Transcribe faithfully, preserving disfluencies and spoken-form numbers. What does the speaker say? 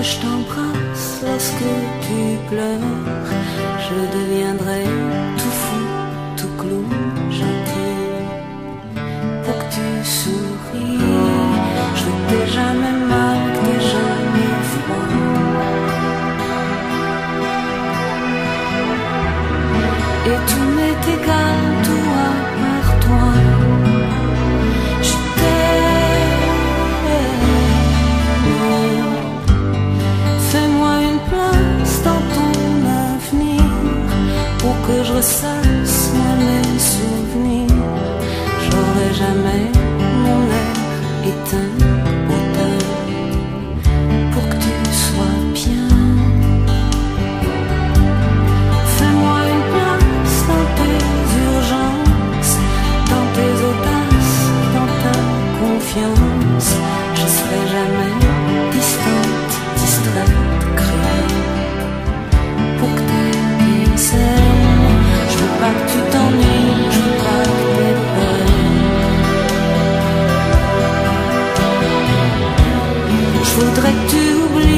je t'embrasse, lorsque tu pleures, je deviendrai tout fou, tout clou, gentil. Pour que tu souris, je veux que t'aies jamais mal, que t'aies jamais froid. Et tout m'est égal, toi par toi. Je t'aime. Fais-moi une place dans ton avenir pour que je ressasse moi mes souvenirs. J'aurai jamais mon air éteint, autant pour que tu sois bien. Fais-moi une place dans tes urgences, dans tes audaces, dans ta confiance. Je serai jamais distante, distraite, cruelle, pour que t'aies ailes. Je veux pas que tu t'ennuies, je veux pas que t'aies peur. Je voudrais que tu oublies